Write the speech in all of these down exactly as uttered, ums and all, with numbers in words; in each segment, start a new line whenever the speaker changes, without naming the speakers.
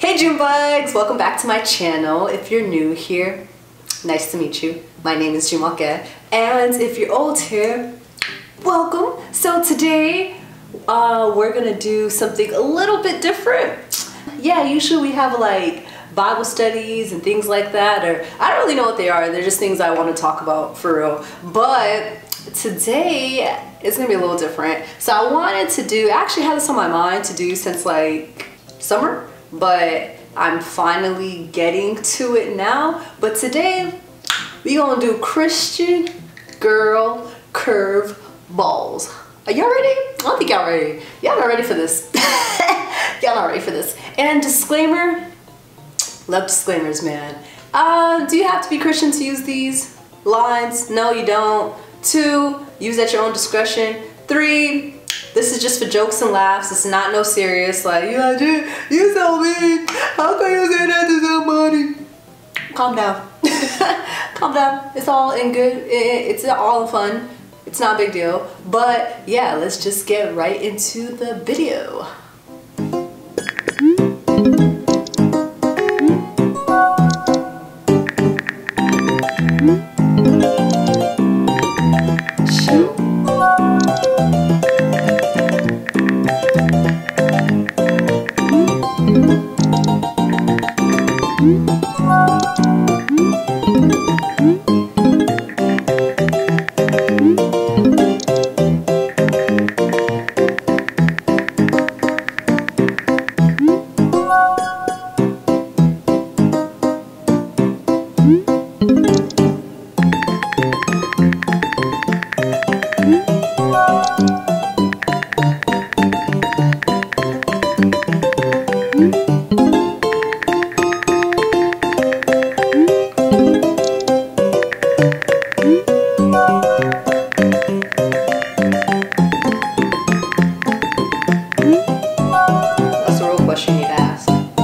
Hey Jumebugs! Welcome back to my channel. If you're new here, nice to meet you. My name is Jumoke, and if you're old here, welcome. So today uh, we're gonna do something a little bit different. Yeah, usually we have like Bible studies and things like that, or I don't really know what they are. They're just things I want to talk about for real. But today it's gonna be a little different. So I wanted to do, I actually had this on my mind to do since like summer, but I'm finally getting to it now. But today we gonna do Christian girl curve balls. Are y'all ready? I don't think y'all ready. Y'all not ready for this. Y'all not ready for this. And disclaimer, love disclaimers, man. Uh, do you have to be Christian to use these lines? No, you don't. Two, use at your own discretion. Three, this is just for jokes and laughs. It's not no serious, like, yeah, dude, you so mean. How can you say that to somebody? Calm down. Calm down. It's all in good. It's all in fun. It's not a big deal. But yeah, let's just get right into the video. Question you need to ask.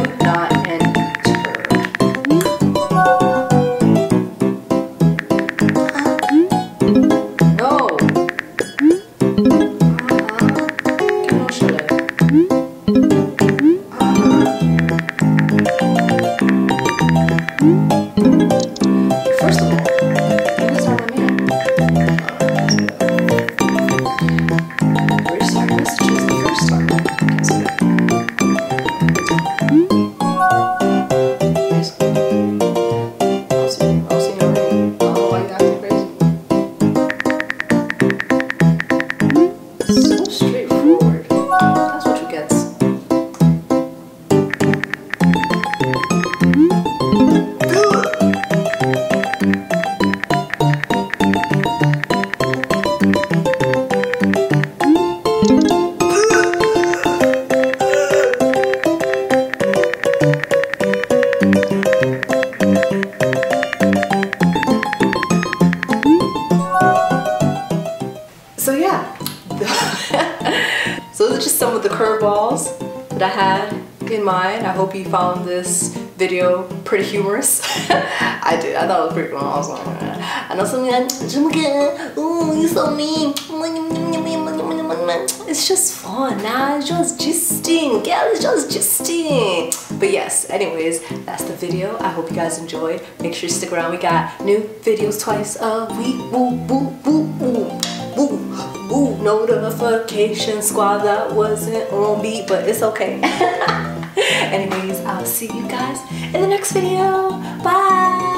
not enter. No. Que no chale. First of all, you can start with me. First start messages, the first start. Can't see that. Nice. I'll see you. I'll see you already. Oh, why you acting crazy? So straightforward. That's what you get. So yeah, so those are just some of the curveballs that I had in mind. I hope you found this video pretty humorous. I did. I thought it was pretty cool. I was like, I know something like, Jumoke, ooh, you so mean. It's just fun, nah, it's just gisting. Yeah, it's just gisting. But yes, anyways, that's the video. I hope you guys enjoyed. Make sure you stick around. We got new videos twice a week. Woo, woo, woo, woo. Woo, woo, notification squad, that wasn't on beat, but it's okay. Anyways, I'll see you guys in the next video. Bye.